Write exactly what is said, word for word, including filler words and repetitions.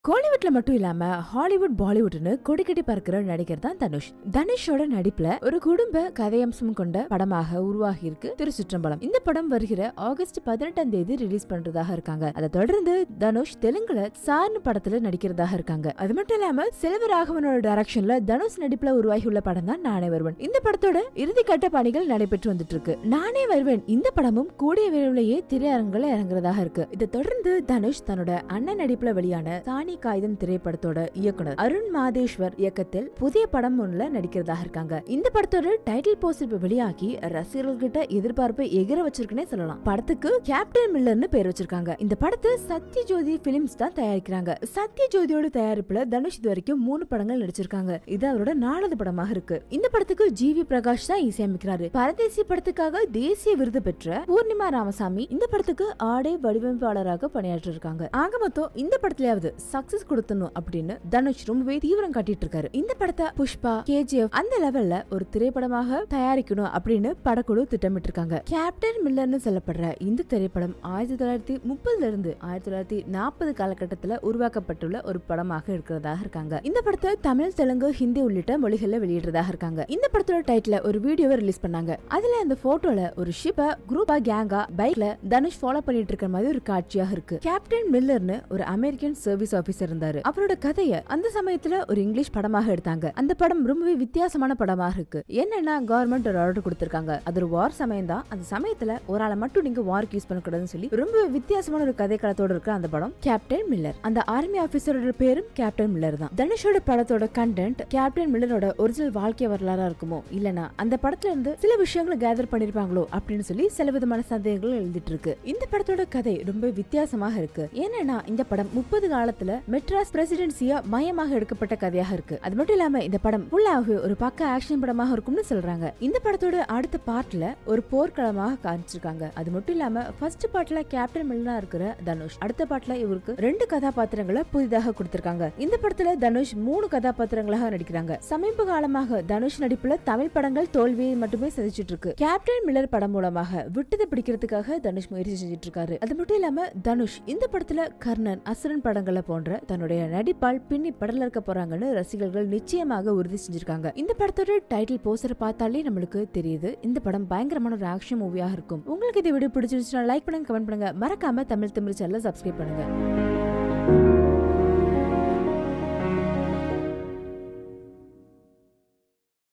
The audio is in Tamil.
கோலிவுட்ல மட்டும் இல்லாம ஹாலிவுட் பாலிவுட்னு கொடி கட்டி பறக்கிற நடிகர் தான் தனுஷ். தனுஷோட நடிப்புல ஒரு குடும்ப கதையம்சம் கொண்ட படமாக உருவாகி இருக்கு திருச்சிற்றம்பலம். இந்த படம் வருகிற ஆகஸ்ட் பதினெட்டாம் தேதி ரிலீஸ் பண்றதாக இருக்காங்க. அதை தொடர்ந்து தனுஷ் தெலுங்குல சார்னு படத்துல நடிக்கிறதாக இருக்காங்க. அது மட்டும் இல்லாம செல்வராகவனோட டைரக்ஷன்ல தனுஷ் நடிப்புல உருவாகி உள்ள படம் தான் நானே வருவேன். இந்த படத்தோட இறுதி கட்ட பணிகள் நடைபெற்று வந்துட்டு இருக்கு. நானே வருவேன் இந்த படமும் கூடிய விரைவிலேயே திரையரங்குல இறங்குறதாக இருக்கு. இதை தொடர்ந்து தனுஷ் தன்னோட அண்ணன் நடிப்புல வெளியான சாணி காகிதம் திரைப்படத்தோட இயக்குனர் அருண் மாதேஸ்வர் இயக்கத்தில் புதிய படம் ஒண்ணுல நடிக்கிறதாக இருக்காங்க. இந்த படத்தோட டைட்டில் போஸ்டர் வெளியாகி ரசிகர்கள் கிட்ட எதிர்பார்ப்பை எகிர வச்சிருக்குன்னே சொல்லலாம். படத்துக்கு கேப்டன் மில்லர்னு பேர் வச்சிருக்காங்க. இந்த படத்தை சத்யஜோதி பிலிம்ஸ் தான் தயாரிக்கிறாங்க. சத்யஜோதியோட தயாரிப்புல தனுஷ் இது வரைக்கும் மூணு படங்கள் நடிச்சிருக்காங்க. இது அவரோட நாலாவது படமாக இருக்கு. இந்த படத்துக்கு ஜி வி பிரகாஷ் தான் இசையமைக்கிறாரு. பரதேசி படத்துக்காக தேசிய விருது பெற்ற பூர்ணிமா ராமசாமி இந்த படத்துக்கு ஆடை வடிவமைப்பாளராக பணியாற்றி இருக்காங்க. ஆக மொத்தம் இந்த படத்திலேயாவது சக்சஸ் கொடுத்தணும் அப்படின்னு தனுஷ் ரொம்பவே தீவிரம் காட்டிட்டு இருக்காரு. இந்த படத்தை புஷ்பா, கேஜிஎஃப் அந்த லெவல்ல ஒரு திரைப்படமாக தயாரிக்கணும் அப்படின்னு படக்குழு திட்டமிட்டு இருக்காங்க. கேப்டன் மில்லர்னு சொல்லப்படுற இந்த திரைப்படம் ஆயிரத்தி தொள்ளாயிரத்தி முப்பதுல இருந்து ஆயிரத்தி தொள்ளாயிரத்தி நாற்பது காலகட்டத்துல உருவாக்கப்பட்டுள்ள ஒரு படமாக இருக்கிறதாக இருக்காங்க. இந்த படத்தை தமிழ், தெலுங்கு, ஹிந்தி உள்ளிட்ட மொழிகள்ல வெளியிடுறதாக இருக்காங்க. இந்த படத்தோட டைட்டில் ஒரு வீடியோவை ரிலீஸ் பண்ணாங்க. அதுல அந்த போட்டோல ஒரு ஷிப்ப குரூப்பா கேங்கா பைக்ல தனுஷ் ஃபாலோ பண்ணிட்டு இருக்கிற மாதிரி ஒரு காட்சியாக இருக்கு. கேப்டன் மில்லர்னு ஒரு அமெரிக்கன் சர்வீஸ் ஆபீசர் இருந்தாரு. அவரோட கதையை அந்த சமயத்துல ஒரு இங்கிலீஷ் படமாக எடுத்தாங்க. அந்த படம் ரொம்பவே வித்தியாசமான படமாக இருக்கு. என்னன்னா கவர்மெண்ட் ஒரு ஆர்டர் கொடுத்திருக்காங்க. அது ஒரு வார் சமயம் தான். அந்த சமயத்துல ஒரு ஆளை மட்டும் நீங்க வார்க்கு யூஸ் பண்ணக்கூடாதுன்னு சொல்லி ரொம்ப வித்தியாசமான ஒரு கதை களத்தோட இருக்க அந்த படம் கேப்டன் மில்லர். அந்த ஆர்மி ஆபீசரோட பேரும் கேப்டன் மில்லர் தான். தனுஷோட படத்தோட கண்டென்ட் கேப்டன் மில்லரோட ஒரிஜினல் வாழ்க்கை வரலாறா இருக்குமோ இல்லனா அந்த படத்துல இருந்து சில விஷயங்களை கேதர் பண்ணிருப்பாங்களோ அப்படின்னு சொல்லி சில விதமான சந்தேகங்கள் எழுதிட்டு இருக்கு. இந்த படத்தோட கதை ரொம்ப வித்தியாசமாக இருக்கு. ஏன்னா இந்த படம் முப்பது காலத்துல மெட்ராஸ் பிரசிடென்சியா மையமாக எடுக்கப்பட்ட கதையாக இருக்கு. அது மட்டும் இல்லாம இந்த படம் ஃபுல்லாவே ஒரு பக்க ஆக்ஷன் படமாக இருக்கும்னு சொல்றாங்க. இந்த படத்தோட அடுத்த பார்ட்ல ஒரு போர்க்களமாக காமிச்சிருக்காங்க. அது மட்டும் இல்லாம ஃபர்ஸ்ட் பார்ட்ல கேப்டன் மில்லரா இருக்கிற தனுஷ், அடுத்த பார்ட்ல இவருக்கு ரெண்டு கதாபாத்திரங்களை புதிதாக கொடுத்திருக்காங்க. இந்த படத்துல தனுஷ் மூணு கதாபாத்திரங்களாக நடிக்கிறாங்க. சமீப காலமாக தனுஷ் நடிப்புல தமிழ் படங்கள் தோல்வியை மட்டுமே சந்திச்சிட்டு இருக்கு. கேப்டன் மில்லர் படம் மூலமாக விட்டதை பிடிக்கிறதுக்காக தனுஷ் முயற்சி செஞ்சிட்டு இருக்காரு. அது மட்டும் இல்லாம தனுஷ் இந்த படத்துல கர்ணன், அசுரன் படங்களை போன்ற தன்னுடைய நடிப்பால் பின்னி படல இருக்க போறாங்கன்னு ரசிகர்கள் நிச்சயமாக உறுதி செஞ்சிருக்காங்க. இந்த படத்தோட டைட்டில் போஸ்டர் பார்த்தாலே நம்மளுக்கு தெரியுது இந்த படம் பயங்கரமான ஒரு ஆக்ஷன் மூவியாக இருக்கும். உங்களுக்கு இந்த வீடியோ பிடிச்சிருந்துச்சுன்னா லைக் பண்ணுங்க, கமெண்ட் பண்ணுங்க, மறக்காம தமிழ் தமிழ் சேனலை சப்ஸ்கிரைப் பண்ணுங்க.